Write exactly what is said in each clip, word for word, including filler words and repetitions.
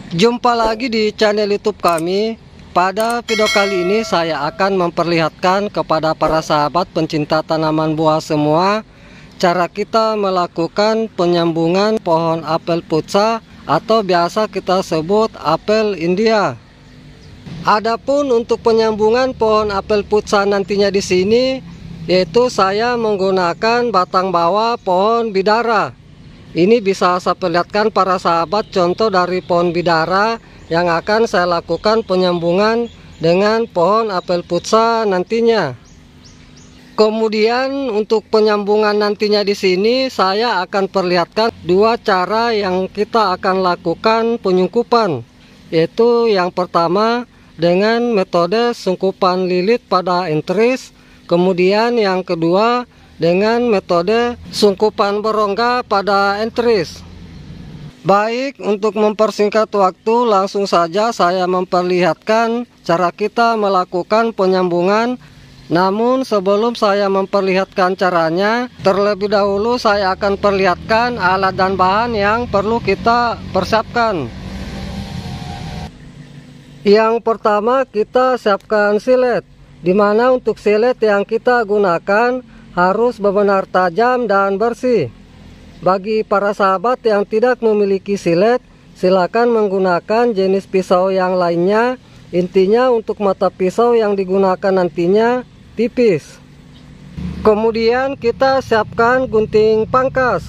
Jumpa lagi di channel YouTube kami. Pada video kali ini saya akan memperlihatkan kepada para sahabat pencinta tanaman buah semua cara kita melakukan penyambungan pohon apel puca atau biasa kita sebut apel India. Adapun untuk penyambungan pohon apel puca nantinya di sini, yaitu saya menggunakan batang bawah pohon bidara. Ini bisa saya perlihatkan para sahabat contoh dari pohon bidara yang akan saya lakukan penyambungan dengan pohon apel puca nantinya. Kemudian untuk penyambungan nantinya di sini saya akan perlihatkan dua cara yang kita akan lakukan penyungkupan, yaitu yang pertama dengan metode sungkupan lilit pada enteris, kemudian yang kedua dengan metode sungkupan berongga pada enteris. Baik, untuk mempersingkat waktu langsung saja saya memperlihatkan cara kita melakukan penyambungan. Namun sebelum saya memperlihatkan caranya, terlebih dahulu saya akan perlihatkan alat dan bahan yang perlu kita persiapkan. Yang pertama kita siapkan silet, dimana untuk silet yang kita gunakan harus benar-benar tajam dan bersih. Bagi para sahabat yang tidak memiliki silet, silakan menggunakan jenis pisau yang lainnya. Intinya untuk mata pisau yang digunakan nantinya tipis. Kemudian kita siapkan gunting pangkas.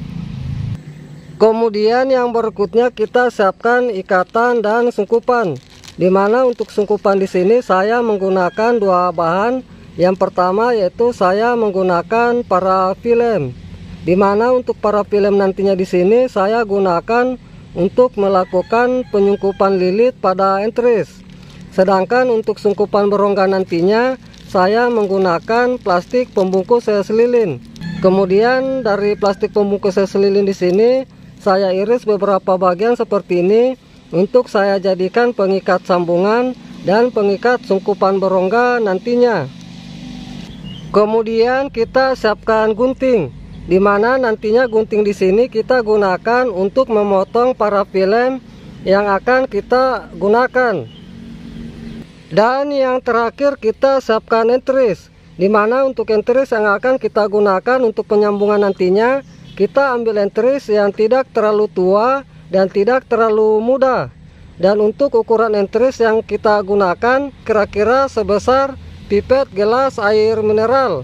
Kemudian yang berikutnya kita siapkan ikatan dan sungkupan. Dimana untuk sungkupan di sini saya menggunakan dua bahan. Yang pertama yaitu saya menggunakan parafilm, dimana untuk parafilm nantinya di sini saya gunakan untuk melakukan penyungkupan lilit pada enteris. Sedangkan untuk sungkupan berongga nantinya saya menggunakan plastik pembungkus es lilin. Kemudian dari plastik pembungkus es lilin di sini saya iris beberapa bagian seperti ini untuk saya jadikan pengikat sambungan dan pengikat sungkupan berongga nantinya. Kemudian kita siapkan gunting, dimana nantinya gunting di sini kita gunakan untuk memotong parafilm yang akan kita gunakan. Dan yang terakhir kita siapkan enteris, dimana untuk enteris yang akan kita gunakan untuk penyambungan nantinya kita ambil enteris yang tidak terlalu tua dan tidak terlalu muda. Dan untuk ukuran enteris yang kita gunakan kira-kira sebesar pipet gelas air mineral.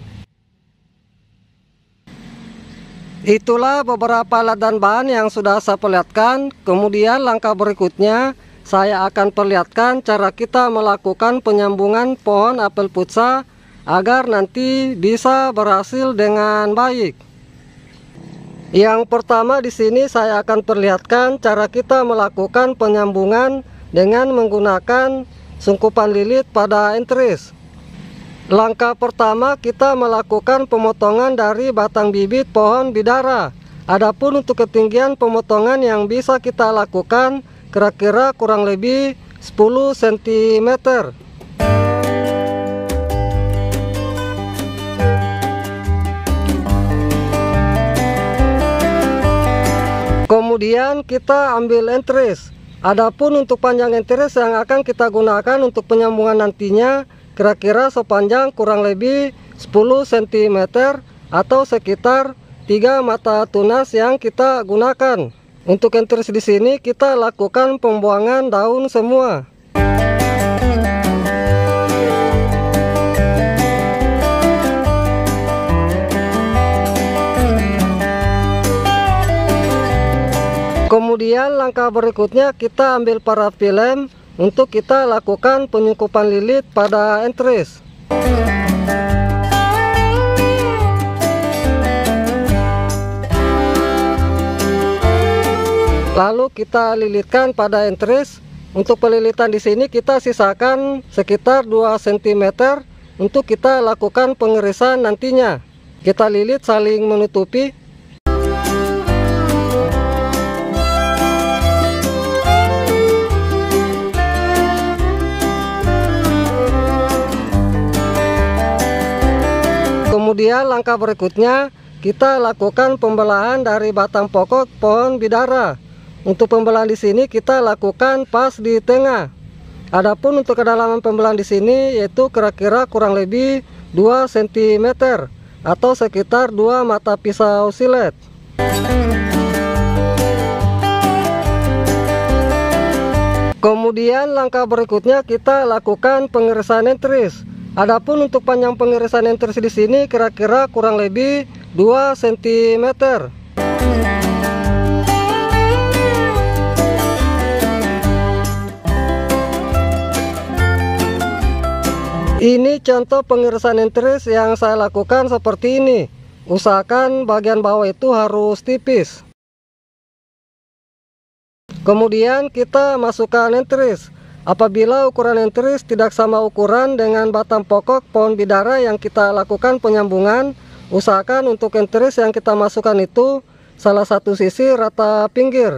Itulah beberapa alat dan bahan yang sudah saya perlihatkan. Kemudian langkah berikutnya saya akan perlihatkan cara kita melakukan penyambungan pohon apel puca agar nanti bisa berhasil dengan baik. Yang pertama di sini saya akan perlihatkan cara kita melakukan penyambungan dengan menggunakan sungkupan lilit pada enteris. Langkah pertama kita melakukan pemotongan dari batang bibit pohon bidara. Adapun untuk ketinggian pemotongan yang bisa kita lakukan kira-kira kurang lebih sepuluh sentimeter. Kemudian kita ambil enteris. Adapun untuk panjang enteris yang akan kita gunakan untuk penyambungan nantinya kira-kira sepanjang kurang lebih sepuluh sentimeter atau sekitar tiga mata tunas yang kita gunakan. Untuk enteris di sini kita lakukan pembuangan daun semua. Kemudian langkah berikutnya kita ambil parafilm untuk kita lakukan penyungkupan lilit pada enteris. Lalu kita lilitkan pada enteris. Untuk pelilitan di sini kita sisakan sekitar dua sentimeter untuk kita lakukan pengirisan nantinya. Kita lilit saling menutupi. Kemudian langkah berikutnya kita lakukan pembelahan dari batang pokok pohon bidara. Untuk pembelahan di sini kita lakukan pas di tengah. Adapun untuk kedalaman pembelahan di sini yaitu kira-kira kurang lebih dua sentimeter atau sekitar dua mata pisau silet. Kemudian langkah berikutnya kita lakukan pengirisan entris. Adapun untuk panjang pengirisan entris di sini kira-kira kurang lebih dua sentimeter. Ini contoh pengirisan entris yang saya lakukan seperti ini. Usahakan bagian bawah itu harus tipis. Kemudian kita masukkan entris. Apabila ukuran entris tidak sama ukuran dengan batang pokok pohon bidara yang kita lakukan penyambungan, usahakan untuk entris yang kita masukkan itu salah satu sisi rata pinggir.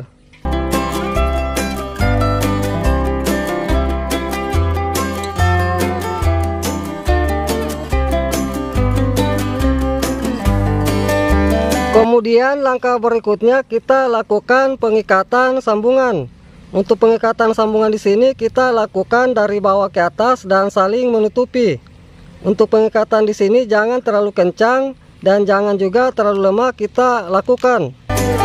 Kemudian langkah berikutnya kita lakukan pengikatan sambungan. Untuk pengikatan sambungan di sini kita lakukan dari bawah ke atas dan saling menutupi. Untuk pengikatan di sini jangan terlalu kencang dan jangan juga terlalu lemah kita lakukan.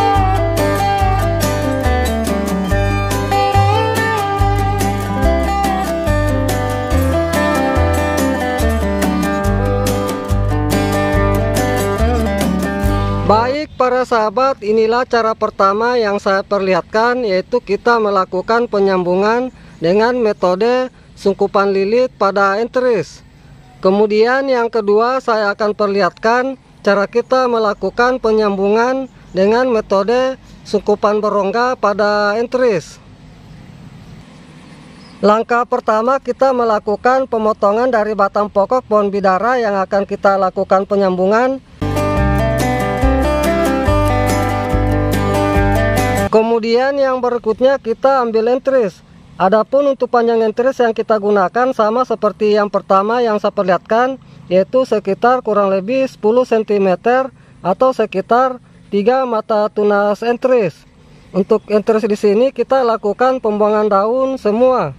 Baik para sahabat, inilah cara pertama yang saya perlihatkan, yaitu kita melakukan penyambungan dengan metode sungkupan lilit pada entris. Kemudian yang kedua saya akan perlihatkan cara kita melakukan penyambungan dengan metode sungkupan berongga pada entris. Langkah pertama kita melakukan pemotongan dari batang pokok pohon bidara yang akan kita lakukan penyambungan. Kemudian yang berikutnya kita ambil entris. Adapun untuk panjang entris yang kita gunakan sama seperti yang pertama yang saya perlihatkan, yaitu sekitar kurang lebih sepuluh sentimeter atau sekitar tiga mata tunas entris. Untuk entris di sini kita lakukan pembuangan daun semua.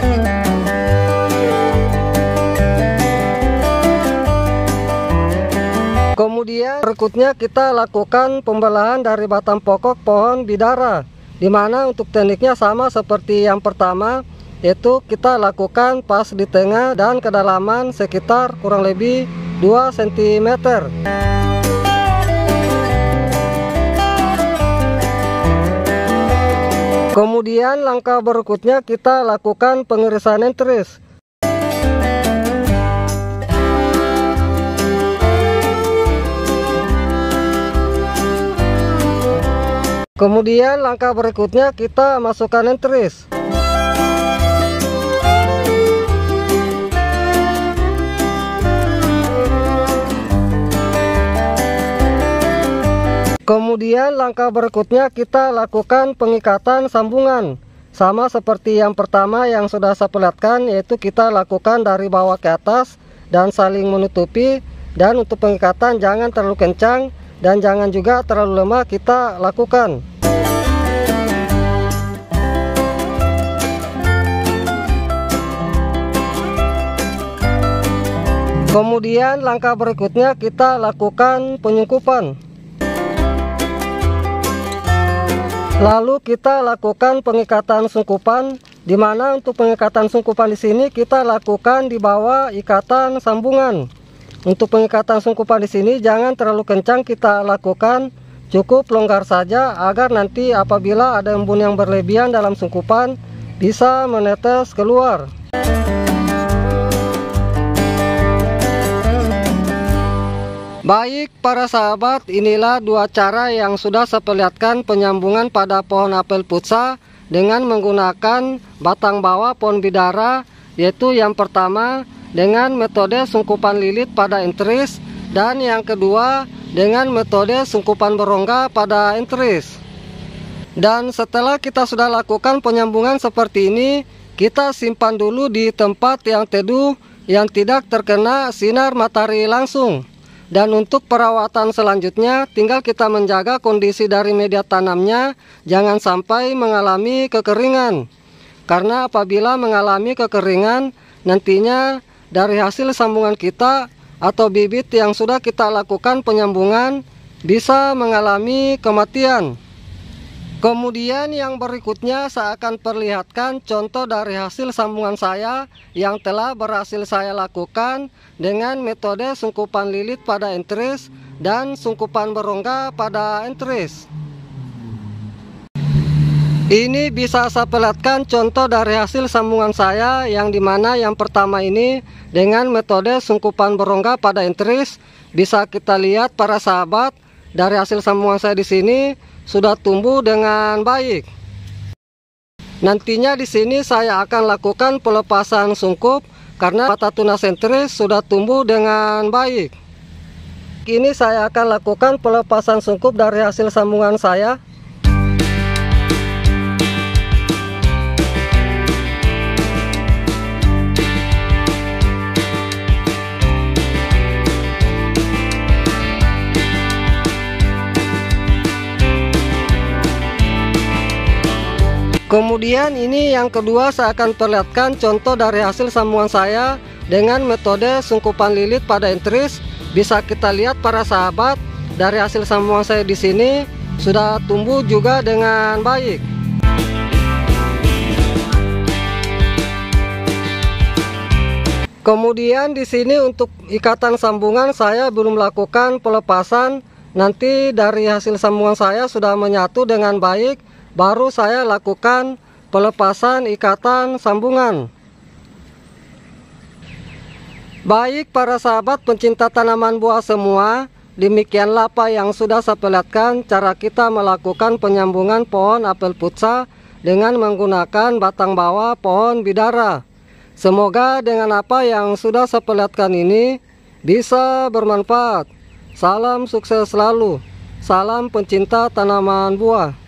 Kemudian berikutnya kita lakukan pembelahan dari batang pokok pohon bidara, di mana untuk tekniknya sama seperti yang pertama, yaitu kita lakukan pas di tengah dan kedalaman sekitar kurang lebih dua sentimeter. Kemudian langkah berikutnya kita lakukan pengirisan entris. Kemudian langkah berikutnya kita masukkan entris. Kemudian langkah berikutnya kita lakukan pengikatan sambungan. Sama seperti yang pertama yang sudah saya perlihatkan, yaitu kita lakukan dari bawah ke atas dan saling menutupi. Dan untuk pengikatan jangan terlalu kencang dan jangan juga terlalu lemah kita lakukan. Kemudian langkah berikutnya kita lakukan penyungkupan. Lalu kita lakukan pengikatan sungkupan, di mana untuk pengikatan sungkupan di sini kita lakukan di bawah ikatan sambungan. Untuk pengikatan sungkupan di sini jangan terlalu kencang kita lakukan, cukup longgar saja agar nanti apabila ada embun yang berlebihan dalam sungkupan bisa menetes keluar. Baik para sahabat, inilah dua cara yang sudah saya perlihatkan penyambungan pada pohon apel putsa dengan menggunakan batang bawah pohon bidara, yaitu yang pertama dengan metode sungkupan lilit pada entris, dan yang kedua dengan metode sungkupan berongga pada entris. Dan setelah kita sudah lakukan penyambungan seperti ini, kita simpan dulu di tempat yang teduh yang tidak terkena sinar matahari langsung. Dan untuk perawatan selanjutnya, tinggal kita menjaga kondisi dari media tanamnya, jangan sampai mengalami kekeringan. Karena apabila mengalami kekeringan, nantinya dari hasil sambungan kita atau bibit yang sudah kita lakukan penyambungan bisa mengalami kematian. Kemudian yang berikutnya saya akan perlihatkan contoh dari hasil sambungan saya yang telah berhasil saya lakukan dengan metode sungkupan lilit pada entris dan sungkupan berongga pada entris. Ini bisa saya perlihatkan contoh dari hasil sambungan saya yang dimana yang pertama ini dengan metode sungkupan berongga pada entris. Bisa kita lihat para sahabat dari hasil sambungan saya di sini sudah tumbuh dengan baik. Nantinya di sini saya akan lakukan pelepasan sungkup karena mata tunas entris sudah tumbuh dengan baik. Kini saya akan lakukan pelepasan sungkup dari hasil sambungan saya. Kemudian ini yang kedua saya akan perlihatkan contoh dari hasil sambungan saya dengan metode sungkupan lilit pada entris. Bisa kita lihat para sahabat dari hasil sambungan saya di sini sudah tumbuh juga dengan baik. Kemudian di sini untuk ikatan sambungan saya belum melakukan pelepasan. Nanti dari hasil sambungan saya sudah menyatu dengan baik, baru saya lakukan pelepasan ikatan sambungan. Baik para sahabat pencinta tanaman buah semua, demikianlah apa yang sudah saya perlihatkan cara kita melakukan penyambungan pohon apel putsa dengan menggunakan batang bawah pohon bidara. Semoga dengan apa yang sudah saya perlihatkan ini bisa bermanfaat. Salam sukses selalu. Salam pencinta tanaman buah.